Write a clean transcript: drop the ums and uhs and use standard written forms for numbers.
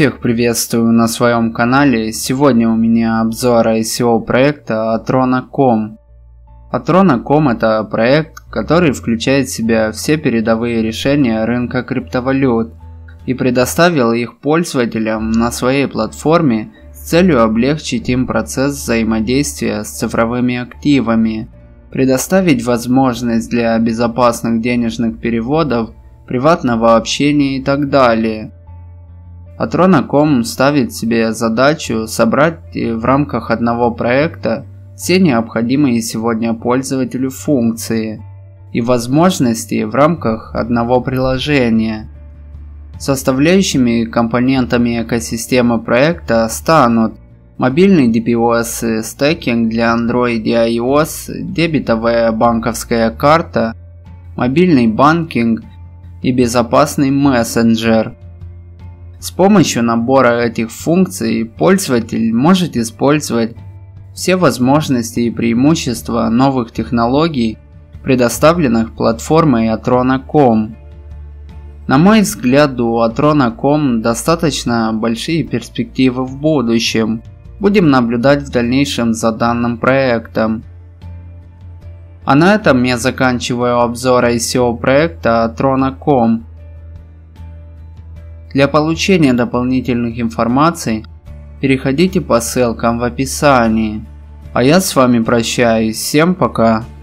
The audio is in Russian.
Всех приветствую на своем канале. Сегодня у меня обзор ICO проекта Atrona.com. Atrona.com это проект, который включает в себя все передовые решения рынка криптовалют и предоставил их пользователям на своей платформе с целью облегчить им процесс взаимодействия с цифровыми активами, предоставить возможность для безопасных денежных переводов, приватного общения и так далее. Atrona.com ставит себе задачу собрать в рамках одного проекта все необходимые сегодня пользователю функции и возможности в рамках одного приложения. Составляющими компонентами экосистемы проекта станут мобильный DPoS стейкинг для Android и iOS, дебетовая банковская карта, мобильный банкинг и безопасный мессенджер. С помощью набора этих функций пользователь может использовать все возможности и преимущества новых технологий, предоставленных платформой Atrona.com. На мой взгляд, у Atrona.com достаточно большие перспективы в будущем. Будем наблюдать в дальнейшем за данным проектом. А на этом я заканчиваю обзор ICO проекта Atrona.com. Для получения дополнительных информаций переходите по ссылкам в описании. А я с вами прощаюсь. Всем пока.